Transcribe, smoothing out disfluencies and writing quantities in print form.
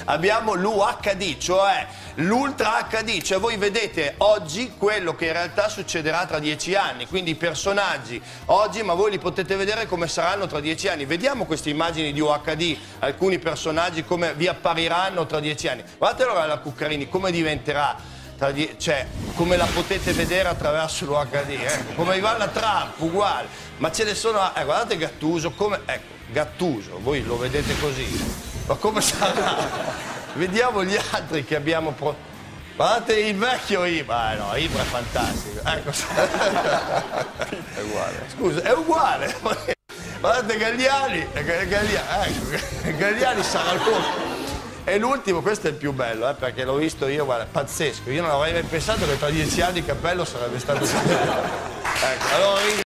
abbiamo l'UHD, cioè l'Ultra HD, cioè voi vedete oggi quello che in realtà succederà tra 10 anni, quindi i personaggi oggi, ma voi li potete vedere come saranno tra 10 anni. Vediamo queste immagini di UHD, alcuni personaggi come vi appariranno tra 10 anni. Guardate allora la Cuccarini, come diventerà. Cioè, come la potete vedere attraverso l'UHD, come Ivana Trump, uguale, ma ce ne sono, guardate Gattuso, come, ecco, Gattuso, voi lo vedete così, ma come sarà? Vediamo gli altri che abbiamo, guardate il vecchio Ibra, no, Ibra è fantastico, ecco, è uguale, scusa, è uguale, guardate Galliani, ecco, Galliani sarà l'ultimo. E l'ultimo, questo è il più bello, perché l'ho visto io, guarda, pazzesco. Io non avrei mai pensato che tra 10 anni il cappello sarebbe stato... Ecco, allora